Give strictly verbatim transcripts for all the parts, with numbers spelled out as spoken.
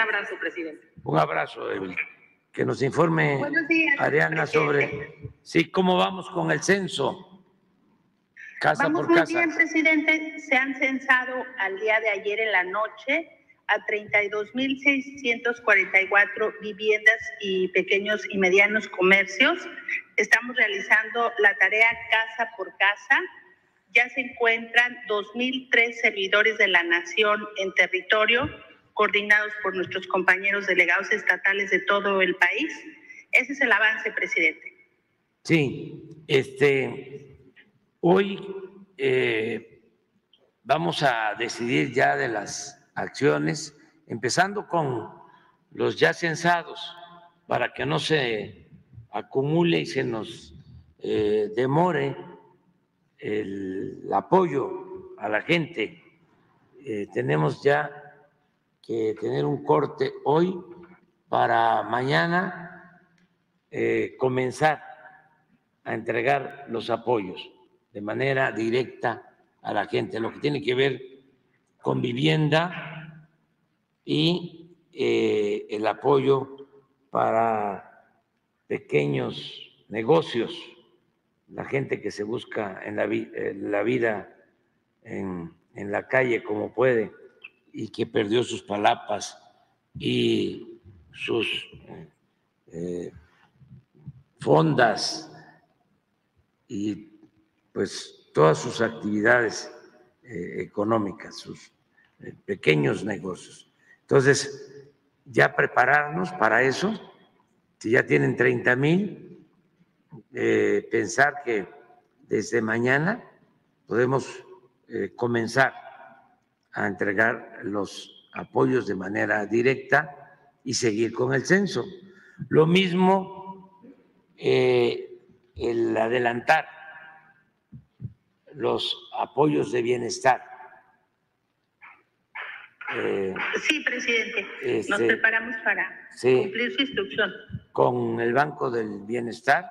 abrazo, presidente. Un abrazo, Evelyn. Que nos informe Buenos días, Ariana sobre presidente. sí, cómo vamos con el censo, casa Vamos por muy casa. bien, presidente. Se han censado al día de ayer en la noche a treinta y dos mil seiscientas cuarenta y cuatro viviendas y pequeños y medianos comercios. Estamos realizando la tarea casa por casa. Ya se encuentran dos mil tres servidores de la Nación en territorio, coordinados por nuestros compañeros delegados estatales de todo el país. Ese es el avance, presidente. Sí, este, hoy eh, vamos a decidir ya de las acciones, empezando con los ya censados, para que no se acumule y se nos eh, demore el apoyo a la gente. Eh, tenemos ya que tener un corte hoy para mañana eh, comenzar a entregar los apoyos de manera directa a la gente, lo que tiene que ver con vivienda y eh, el apoyo para pequeños negocios, la gente que se busca en la, en la vida en, en la calle como puede y que perdió sus palapas y sus eh, fondas y pues todas sus actividades eh, económicas, sus eh, pequeños negocios. Entonces, ya prepararnos para eso, si ya tienen treinta mil, eh, pensar que desde mañana podemos eh, comenzar a entregar los apoyos de manera directa y seguir con el censo. Lo mismo eh, el adelantar los apoyos de bienestar. Eh, sí, presidente, este, nos preparamos para sí, cumplir su instrucción. Con el Banco del Bienestar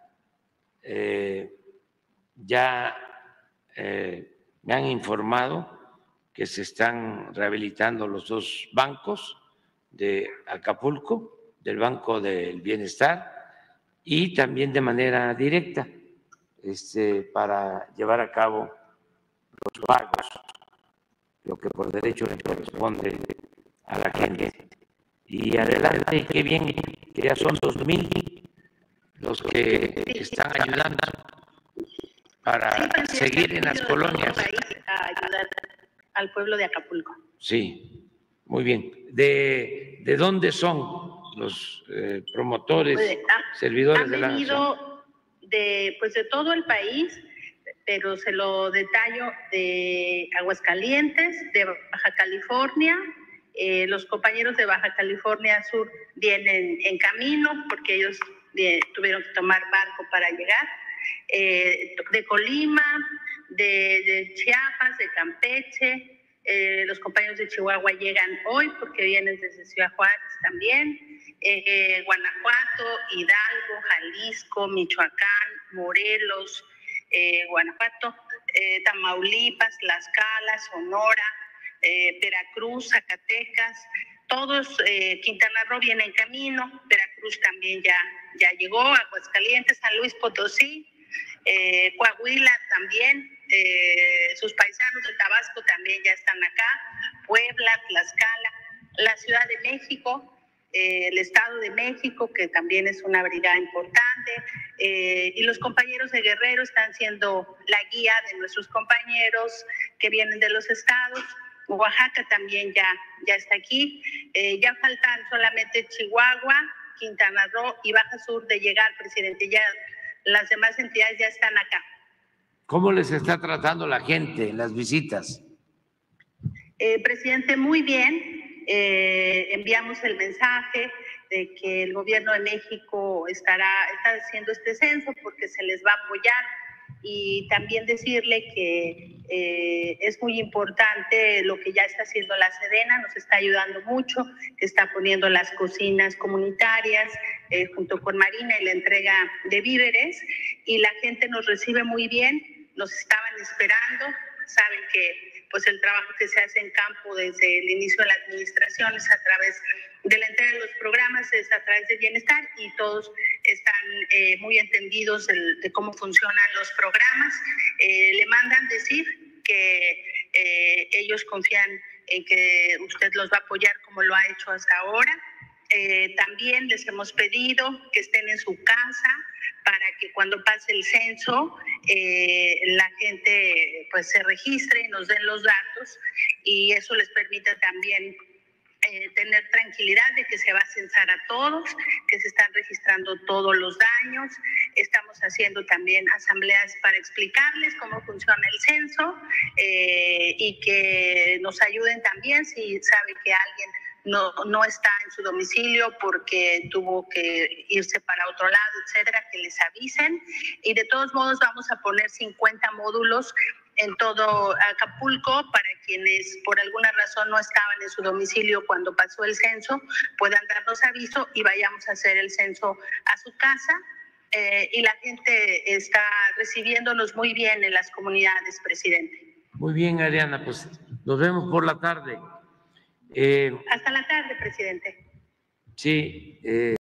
eh, ya eh, me han informado que se están rehabilitando los dos bancos de Acapulco, del Banco del Bienestar, y también de manera directa este, para llevar a cabo los pagos, lo que por derecho le corresponde a la gente. Y adelante, qué bien, que ya son dos mil los que están ayudando para sí, seguir en las colonias. A ayudar al pueblo de Acapulco. Sí, muy bien. ¿De, de dónde son los eh, promotores, pues, ah, servidores de la nación? De, pues de todo el país, pero se lo detallo, de Aguascalientes, de Baja California. Eh, los compañeros de Baja California Sur vienen en camino porque ellos de, tuvieron que tomar barco para llegar. Eh, de Colima, de, de Chiapas, de Campeche, eh, los compañeros de Chihuahua llegan hoy porque vienen desde Ciudad Juárez también, eh, eh, Guanajuato, Hidalgo, Jalisco, Michoacán, Morelos, eh, Guanajuato, eh, Tamaulipas, Tlaxcala, Sonora, eh, Veracruz, Zacatecas, todos, eh, Quintana Roo viene en camino, Veracruz también ya, ya llegó, Aguascalientes, San Luis Potosí, eh, Coahuila también, eh, sus paisanos de Tabasco también ya están acá, Puebla, Tlaxcala, la Ciudad de México, eh, el Estado de México, que también es una brigada importante, eh, y los compañeros de Guerrero están siendo la guía de nuestros compañeros que vienen de los estados. Oaxaca también ya, ya está aquí, eh, ya faltan solamente Chihuahua, Quintana Roo y Baja Sur de llegar, presidente, ya las demás entidades ya están acá. ¿Cómo les está tratando la gente en las visitas? Eh, presidente, muy bien, eh, enviamos el mensaje de que el gobierno de México estará, está haciendo este censo porque se les va a apoyar, y también decirle que eh, es muy importante lo que ya está haciendo la Sedena, nos está ayudando mucho, que está poniendo las cocinas comunitarias eh, junto con Marina y la entrega de víveres, y la gente nos recibe muy bien, nos estaban esperando, saben que pues el trabajo que se hace en campo desde el inicio de la administración es a través de la entrega de los programas, es a través de bienestar, y todos están eh, muy entendidos de, de cómo funcionan los programas. Eh, le mandan decir que eh, ellos confían en que usted los va a apoyar como lo ha hecho hasta ahora. Eh, también les hemos pedido que estén en su casa para que cuando pase el censo eh, la gente pues se registre y nos den los datos, y eso les permite también eh, tener tranquilidad de que se va a censar a todos, que se están registrando todos los daños. Estamos haciendo también asambleas para explicarles cómo funciona el censo eh, y que nos ayuden también si sabe que alguien no, no está en su domicilio porque tuvo que irse para otro lado, etcétera, que les avisen. Y de todos modos vamos a poner cincuenta módulos en todo Acapulco para quienes por alguna razón no estaban en su domicilio cuando pasó el censo, puedan darnos aviso y vayamos a hacer el censo a su casa. Eh, y la gente está recibiéndonos muy bien en las comunidades, presidente. Muy bien, Ariana, pues nos vemos por la tarde. Eh, Hasta la tarde, presidente. Sí. Eh